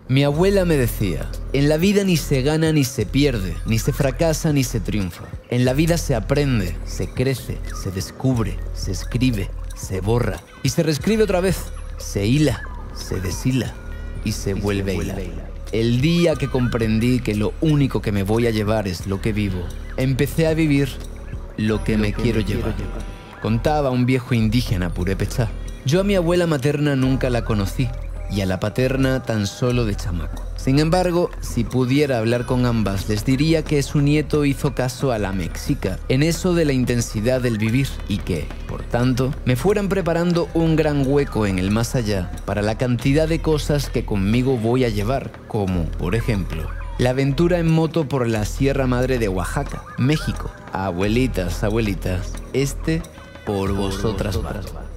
Mi abuela me decía, en la vida ni se gana ni se pierde, ni se fracasa ni se triunfa. En la vida se aprende, se crece, se descubre, se escribe, se borra y se reescribe otra vez. Se hila, se deshila y se vuelve a hilar. El día que comprendí que lo único que me voy a llevar es lo que vivo, empecé a vivir lo que me quiero llevar. Contaba un viejo indígena purépechá. Yo a mi abuela materna nunca la conocí y a la paterna tan solo de chamaco. Sin embargo, si pudiera hablar con ambas, les diría que su nieto hizo caso a la mexica en eso de la intensidad del vivir y que, por tanto, me fueran preparando un gran hueco en el más allá para la cantidad de cosas que conmigo voy a llevar, como, por ejemplo, la aventura en moto por la Sierra Madre de Oaxaca, México. Abuelitas, abuelitas, por vosotras va.